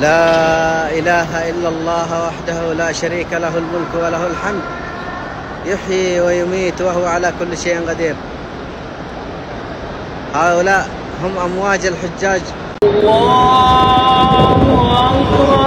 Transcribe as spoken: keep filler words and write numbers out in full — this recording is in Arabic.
لا إله إلا الله وحده لا شريك له الملك وله الحمد يحيي ويميت وهو على كل شيء قدير. هؤلاء هم أمواج الحجاج. الله أكبر.